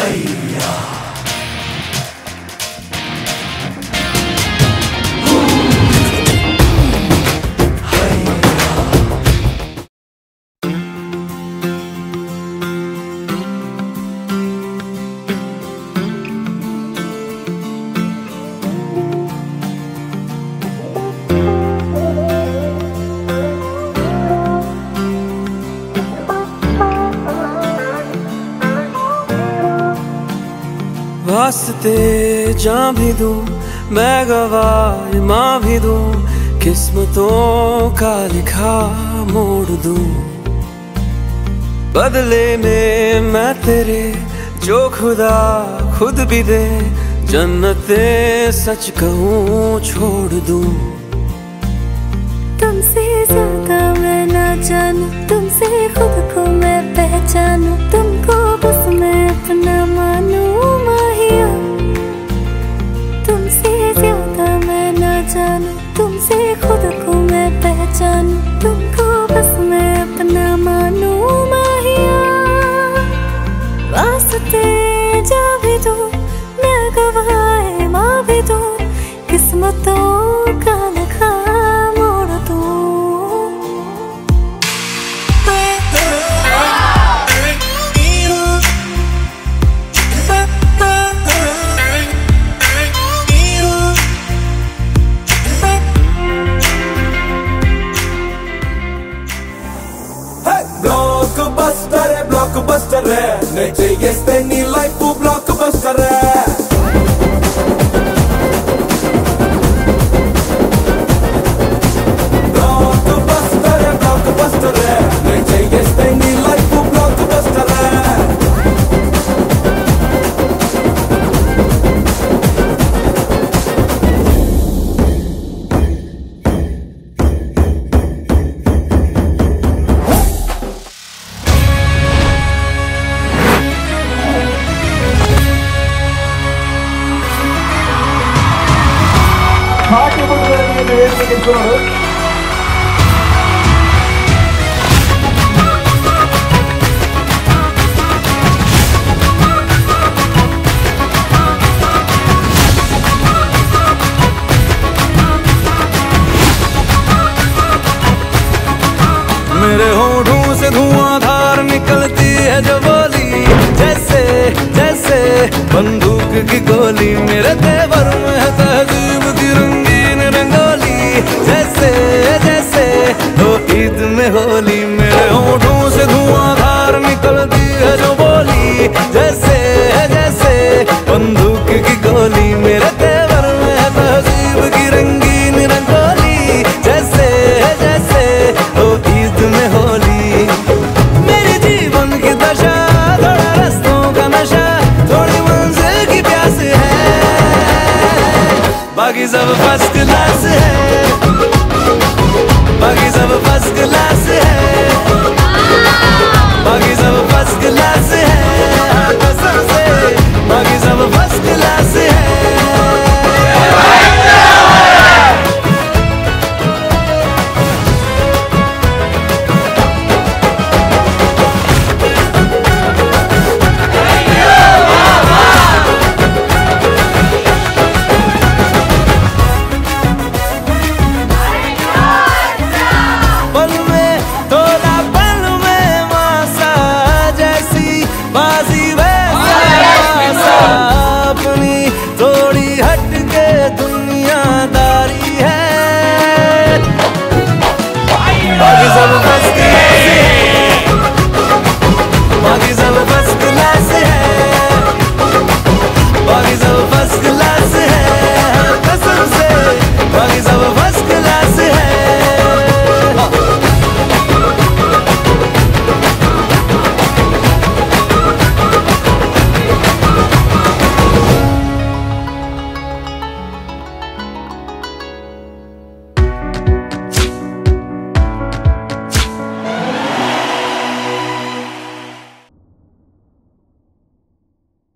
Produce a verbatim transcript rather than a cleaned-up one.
वास्ते जान भी दूं मैं गवाह माँ भी दूं, किस्मतों का लिखा मोड़ दूं। बदले में मैं तेरे जो खुदा खुद भी दे, जन्नते सच कहूँ छोड़ दूं। तुमसे ज्यादा मैं ना जानूं, तुमसे खुद को मैं पहचानूं, तुमको बस मैं अपना मानूं माहिया। तुमसे ज्यादा मैं ना जानूं, तुमसे खुद को मैं पहचानूं, तुमको बस मैं अपना मानूं माहिया। वास्ते जा भी दूं मैं गवाह माँ भी दूं, किस्मतों का लिखा मोड़ दूं। ब्लॉकबस्टर है, ब्लॉकबस्टर है, नहीं चाहिए स्टेनी लाइफ वो ब्लॉकबस्टर है। ब्लॉकबस्टर है, ब्लॉकबस्टर है, नहीं चाहिए स्टेनी लाइफ वो ब्लॉकबस्टर है। Party Photography Mehendi Groom. मेरे होठों से धुआंधार निकलती है जो बोली, जैसे जैसे बंदूक की गोली। मेरे तेवर में है तहजीब की रंगीन रंगोली, जैसे जैसे हो ईद में होली। मेरे होठों से धुआंधार निकलती है जो बोली, जैसे जैसे बंदूक की गोली। मेरे तेवर में है तहजीब की रंगीन रंगोली, जैसे जैसे हो ईद में होली। मेरे जीवन की दशा थोड़ा रस्तों का नशा, थोड़ी मंजिल की प्यास है, बाकी सब फर्स्ट क्लास है, बाकी सब फर्स्ट क्लास है, बाकी सब फर्स्ट क्लास है, कसम से बाकी सब फर्स्ट क्लास है। पल में तोला पल में मासा जैसी बाजी वे